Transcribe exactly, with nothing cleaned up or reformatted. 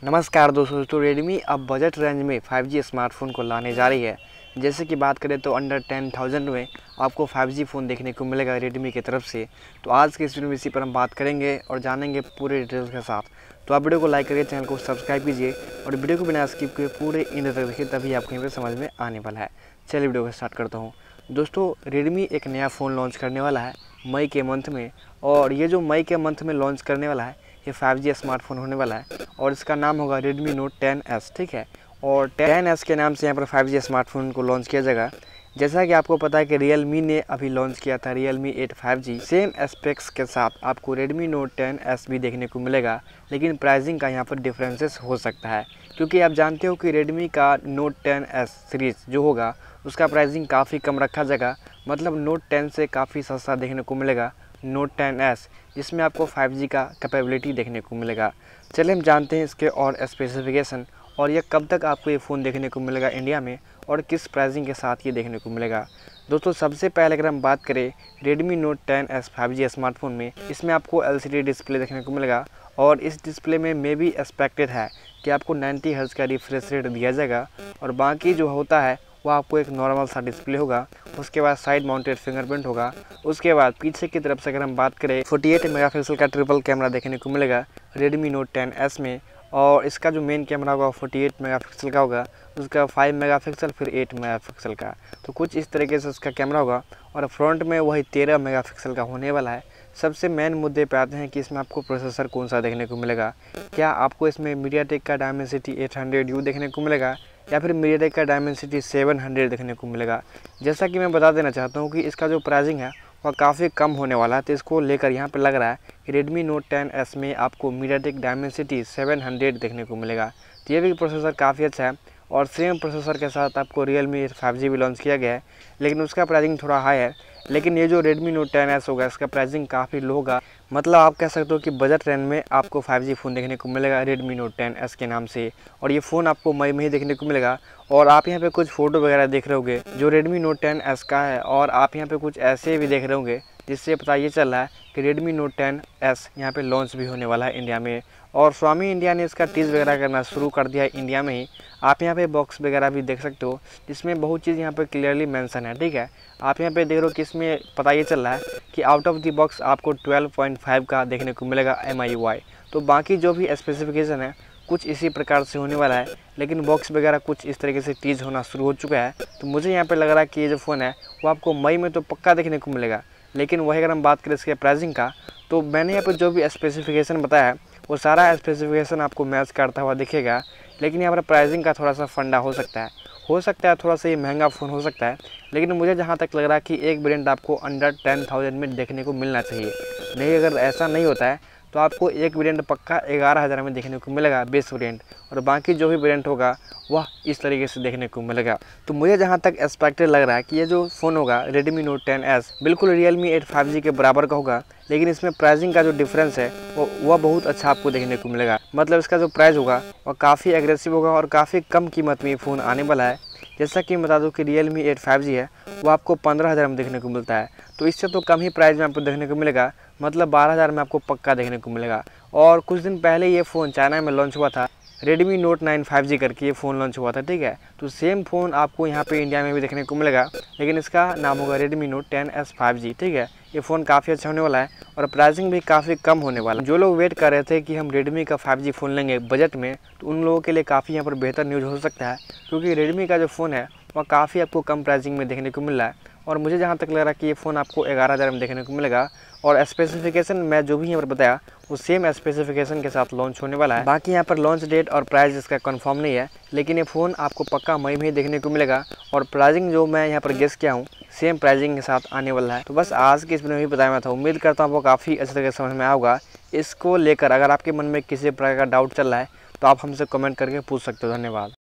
नमस्कार दोस्तों दोस्तों रेडमी अब बजट रेंज में फाइव जी स्मार्टफोन को लाने जा रही है। जैसे कि बात करें तो अंडर टेन थाउजेंड में आपको फाइव जी फ़ोन देखने को मिलेगा रेडमी की तरफ से। तो आज के इस वीडियो में इसी पर हम बात करेंगे और जानेंगे पूरे डिटेल्स के साथ। तो आप वीडियो को लाइक करिए, चैनल को सब्सक्राइब कीजिए और वीडियो को बिना स्किप किए पूरे इन तक देखिए, तभी आपको यहाँ पर समझ में आने वाला है। चलिए वीडियो को स्टार्ट करता हूँ। दोस्तों रेडमी एक नया फ़ोन लॉन्च करने वाला है मई के मंथ में, और ये जो मई के मंथ में लॉन्च करने वाला है ये फाइव जी स्मार्टफोन होने वाला है और इसका नाम होगा रेडमी नोट टेन एस। ठीक है, और टेन एस के नाम से यहाँ पर फाइव जी स्मार्टफोन को लॉन्च किया जाएगा। जैसा कि आपको पता है कि रियलमी ने अभी लॉन्च किया था Realme eight five G, same aspects के साथ आपको रेडमी नोट टेन एस भी देखने को मिलेगा, लेकिन प्राइसिंग का यहाँ पर डिफरेंसेस हो सकता है, क्योंकि आप जानते हो कि रेडमी का नोट टेन एस सीरीज़ जो होगा उसका प्राइसिंग काफ़ी कम रखा जाएगा। मतलब नोट टेन से काफ़ी सस्ता देखने को मिलेगा नोट टेन एस, जिसमें आपको फाइव जी का कैपेबिलिटी देखने को मिलेगा। चलिए हम जानते हैं इसके और स्पेसिफिकेशन और ये कब तक आपको ये फ़ोन देखने को मिलेगा इंडिया में और किस प्राइसिंग के साथ ये देखने को मिलेगा। दोस्तों सबसे पहले अगर हम बात करें Redmi note ten S five G smartphone में, इसमें आपको एल सी डी डिस्प्ले देखने को मिलेगा और इस डिस्प्ले में मे भी एक्सपेक्टेड है कि आपको नाइन्टी हर्ट्ज का रिफ्रेश रेट दिया जाएगा और बाकी जो होता है वो आपको एक नॉर्मल सा डिस्प्ले होगा। उसके बाद साइड माउंटेड फिंगरप्रिंट होगा। उसके बाद पीछे की तरफ से अगर हम बात करें अड़तालीस मेगापिक्सल का ट्रिपल कैमरा देखने को मिलेगा रेडमी नोट टेन एस में, और इसका जो मेन कैमरा होगा अड़तालीस मेगापिक्सल का होगा, उसका फाइव मेगापिक्सल फिर एट मेगापिक्सल का। तो कुछ इस तरीके से उसका कैमरा होगा और फ्रंट में वही तेरह मेगापिक्सल का होने वाला है। सबसे मेन मुद्दे पे आते हैं कि इसमें आपको प्रोसेसर कौन सा देखने को मिलेगा। क्या आपको इसमें मीडियाटेक का डायमेंसिटी एट हंड्रेड यू देखने को मिलेगा या फिर मीडियाटेक का डायमेंसिटी सेवन हंड्रेड देखने को मिलेगा। जैसा कि मैं बता देना चाहता हूं कि इसका जो प्राइसिंग है वह काफ़ी कम होने वाला है, तो इसको लेकर यहाँ पर लग रहा है कि रेडमी नोट टेन एस में आपको मीडियाटेक डायमेंसिटी सेवन हंड्रेड देखने को मिलेगा। तो ये भी प्रोसेसर काफ़ी अच्छा है और सेम प्रोसेसर के साथ आपको रियलमी एट फाइव जी भी लॉन्च किया गया है, लेकिन उसका प्राइसिंग थोड़ा हाई है। लेकिन ये जो रेडमी नोट टेन एस होगा इसका प्राइसिंग काफ़ी लो होगा। मतलब आप कह सकते हो कि बजट रेंज में आपको फाइव जी फ़ोन देखने को मिलेगा रेडमी नोट टेन एस के नाम से, और ये फ़ोन आपको मई में ही देखने को मिलेगा। और आप यहाँ पे कुछ फ़ोटो वगैरह देख रहे होंगे जो रेडमी नोट टेन एस का है, और आप यहाँ पे कुछ ऐसे भी देख रहे होंगे जिससे पता ये चल रहा है कि रेडमी नोट टेन एस यहाँ पे लॉन्च भी होने वाला है इंडिया में। और स्वामी इंडिया ने इसका टीज़ वगैरह करना शुरू कर दिया है इंडिया में ही। आप यहाँ पे बॉक्स वगैरह भी देख सकते हो जिसमें बहुत चीज़ यहाँ पे क्लियरली मेंशन है। ठीक है, आप यहाँ पे देख रहे हो कि इसमें पता ये चल रहा है कि आउट ऑफ द बॉक्स आपको ट्वेल्व पॉइंट फाइव का देखने को मिलेगा एम आई यू आई। तो बाकी जो भी स्पेसिफिकेशन है कुछ इसी प्रकार से होने वाला है, लेकिन बॉक्स वगैरह कुछ इस तरीके से टीज़ होना शुरू हो चुका है। तो मुझे यहाँ पर लग रहा है कि ये जो फ़ोन है वो आपको मई में तो पक्का देखने को मिलेगा। लेकिन वही अगर हम बात करें इसके प्राइसिंग का, तो मैंने यहाँ पर जो भी स्पेसिफिकेशन बताया है वो सारा स्पेसिफिकेशन आपको मैच करता हुआ दिखेगा। लेकिन यहाँ पर प्राइसिंग का थोड़ा सा फंडा हो सकता है हो सकता है थोड़ा सा ये महंगा फ़ोन हो सकता है। लेकिन मुझे जहाँ तक लग रहा है कि एक वेरिएंट आपको अंडर टेन थाउजेंड में देखने को मिलना चाहिए। नहीं, अगर ऐसा नहीं होता है तो आपको एक वेरिएंट पक्का ग्यारह हज़ार में देखने को मिलेगा बेस वेरिएंट, और बाकी जो भी वेरिएंट होगा वह इस तरीके से देखने को मिलेगा। तो मुझे जहाँ तक एक्सपेक्टेड लग रहा है कि ये जो फ़ोन होगा रेडमी नोट टेन एस बिल्कुल रियलमी एट फाइव जी के बराबर का होगा, लेकिन इसमें प्राइसिंग का जो डिफरेंस है वो वह बहुत अच्छा आपको देखने को मिलेगा। मतलब इसका जो प्राइस होगा वह काफ़ी एग्रेसिव होगा और काफ़ी कम कीमत में ये फ़ोन आने वाला है। जैसा कि मैं बता दूं कि रियलमी एट फाइव जी है वो आपको पंद्रह हज़ार में देखने को मिलता है, तो इससे तो कम ही प्राइस में आपको देखने को मिलेगा। मतलब बारह हज़ार में आपको पक्का देखने को मिलेगा। और कुछ दिन पहले ये फ़ोन चाइना में लॉन्च हुआ था, Redmi note nine five G करके ये फ़ोन लॉन्च हुआ था। ठीक है, तो सेम फ़ोन आपको यहाँ पे इंडिया में भी देखने को मिलेगा, लेकिन इसका नाम होगा Redmi note ten S five G. ठीक है, ये फ़ोन काफ़ी अच्छा होने वाला है और प्राइसिंग भी काफ़ी कम होने वाला है। जो लोग वेट कर रहे थे कि हम रेडमी का फाइव जी फ़ोन लेंगे बजट में, तो उन लोगों के लिए काफ़ी यहाँ पर बेहतर न्यूज़ हो सकता है, क्योंकि रेडमी का जो फ़ोन है वह काफ़ी आपको कम प्राइसिंग में देखने को मिल रहा है। और मुझे जहाँ तक लग रहा है कि ये फ़ोन आपको ग्यारह हज़ार में देखने को मिलेगा, और स्पेसिफिकेशन मैं जो भी यहाँ पर बताया वो सेम स्पेसिफिकेशन के साथ लॉन्च होने वाला है। बाकी यहाँ पर लॉन्च डेट और प्राइस इसका कंफर्म नहीं है, लेकिन ये फ़ोन आपको पक्का मई में ही देखने को मिलेगा। और प्राइसिंग जो मैं यहाँ पर गेस किया हूँ सेम प्राइसिंग के साथ आने वाला है। तो बस आज की इस वीडियो में ही बताया मैं था। उम्मीद करता हूँ वो काफ़ी अच्छे तरीके से समझ में आया होगा। इसको लेकर अगर आपके मन में किसी प्रकार का डाउट चल रहा है तो आप हमसे कमेंट करके पूछ सकते हो। धन्यवाद।